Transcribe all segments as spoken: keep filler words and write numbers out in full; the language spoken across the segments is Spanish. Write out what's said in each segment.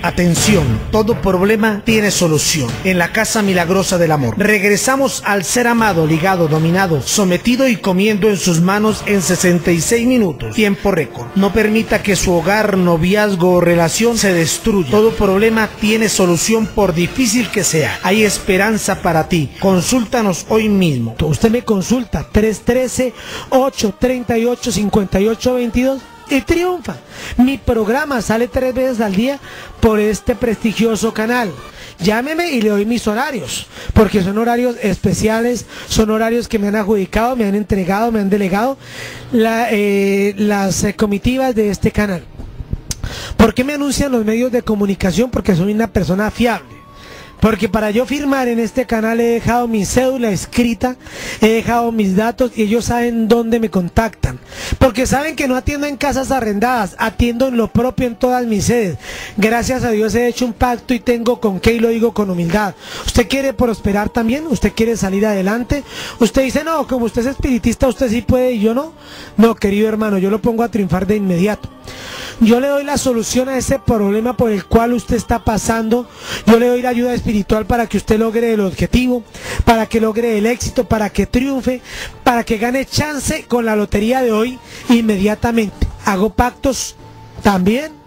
Atención, todo problema tiene solución. En la Casa Milagrosa del Amor. Regresamos al ser amado, ligado, dominado, sometido y comiendo en sus manos en sesenta y seis minutos. Tiempo récord. No permita que su hogar, noviazgo o relación se destruya. Todo problema tiene solución por difícil que sea. Hay esperanza para ti. Consúltanos hoy mismo. Usted me consulta tres uno tres, ocho tres ocho, cinco ocho dos dos y triunfa. Mi programa sale tres veces al día por este prestigioso canal. Llámeme y le doy mis horarios, porque son horarios especiales, son horarios que me han adjudicado, me han entregado, me han delegado la, eh, las eh, comitivas de este canal. ¿Por qué me anuncian los medios de comunicación? Porque soy una persona fiable. Porque para yo firmar en este canal he dejado mi cédula escrita, he dejado mis datos y ellos saben dónde me contactan. Porque saben que no atiendo en casas arrendadas, atiendo en lo propio en todas mis sedes. Gracias a Dios he hecho un pacto y tengo con qué, y lo digo con humildad. ¿Usted quiere prosperar también? ¿Usted quiere salir adelante? Usted dice, no, como usted es espiritista, usted sí puede y yo no. No, querido hermano, yo lo pongo a triunfar de inmediato. Yo le doy la solución a ese problema por el cual usted está pasando. Yo le doy la ayuda espiritual para que usted logre el objetivo, para que logre el éxito, para que triunfe, para que gane chance con la lotería de hoy inmediatamente. Hago pactos también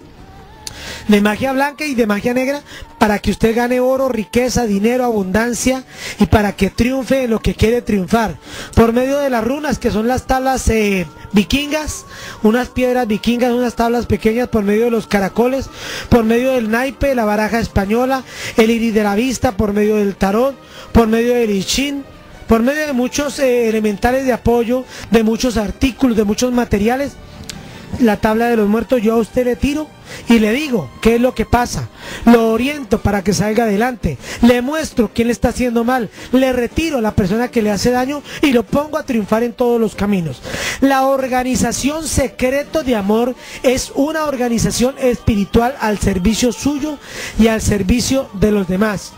de magia blanca y de magia negra para que usted gane oro, riqueza, dinero, abundancia y para que triunfe en lo que quiere triunfar. Por medio de las runas, que son las tablas eh, vikingas, unas piedras vikingas, unas tablas pequeñas, por medio de los caracoles, por medio del naipe, la baraja española, el iris de la vista, por medio del tarot, por medio del I Ching, por medio de muchos eh, elementales de apoyo, de muchos artículos, de muchos materiales. La tabla de los muertos yo a usted le tiro y le digo qué es lo que pasa, lo oriento para que salga adelante, le muestro quién le está haciendo mal, le retiro a la persona que le hace daño y lo pongo a triunfar en todos los caminos. La organización Secreto de Amor es una organización espiritual al servicio suyo y al servicio de los demás.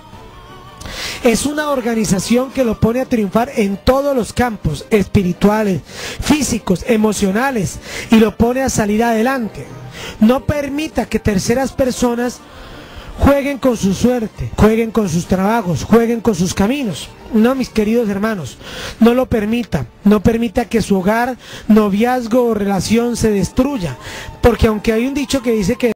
Es una organización que lo pone a triunfar en todos los campos espirituales, físicos, emocionales y lo pone a salir adelante. No permita que terceras personas jueguen con su suerte, jueguen con sus trabajos, jueguen con sus caminos. No, mis queridos hermanos, no lo permita. No permita que su hogar, noviazgo o relación se destruya. Porque aunque hay un dicho que dice que